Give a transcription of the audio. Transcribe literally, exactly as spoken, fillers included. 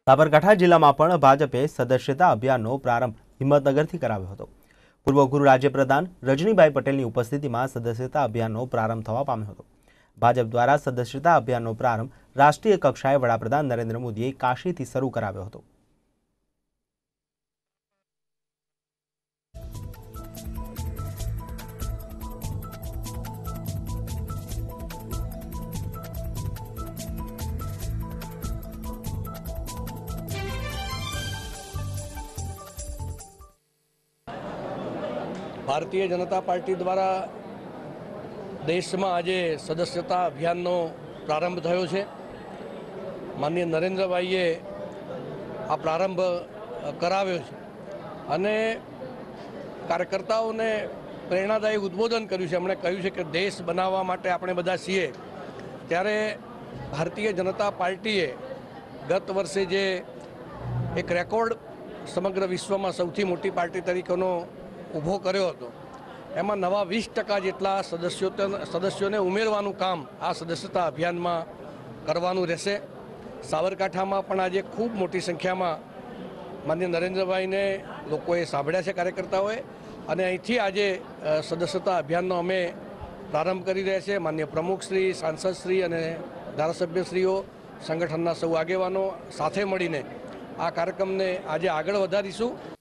સાબરકાંઠા જિલ્લામાં પણ ભાજપે સદસ્યતા અભિયાનનો પ્રારંભ હિંમતનગરથી કરાવ્યો હતો। પૂર્વ ગૃહ રાજ્યપ્રધાન રજનીભાઈ પટેલની ઉપસ્થિતિમાં સદસ્યતા અભિયાનનો પ્રારંભ થવા પામ્યો હતો। ભાજપ દ્વારા સદસ્યતા અભિયાનનો પ્રારંભ રાષ્ટ્રીય કક્ષાએ વડાપ્રધાન નરેન્દ્ર મોદીએ કાશીથી શરૂ કરાવ્યો હતો। भारतीय जनता पार्टी द्वारा देश में आज सदस्यता अभियान प्रारंभ थयो छे। माननीय नरेंद्र भाईए आ प्रारंभ कराव्यो छे अने कार्यकर्ताओं ने प्रेरणादायी उद्बोधन कर्युं छे। एमणे कह्युं छे कि देश बनाववा माटे आपणे बधा छीए त्यारे भारतीय जनता पार्टीए गत वर्षे जे एक रेकॉर्ड समग्र विश्व में सौथी मोटी पार्टी तरीकेनो ऊभो कर्यो हतो एमां नवा वीस टका जेटला सदस्यो सदस्योने उमेरवानुं काम आ सदस्यता अभियान में करवानुं रहेशे। साबरकांठामां पण आजे खूब मोटी संख्या में माननीय नरेंद्रभाई ने लोकोए सांभळ्या छे कार्यकर्ताओए अने अहींथी आजे सदस्यता अभियाननो अमे प्रारंभ करी रह्या छे। माननीय प्रमुखश्री, सांसदश्री अने धारासभ्यश्रीओ संगठनना सौ आगेवानो साथे मळीने आ कार्यक्रमने आजे आगळ वधारीशुं।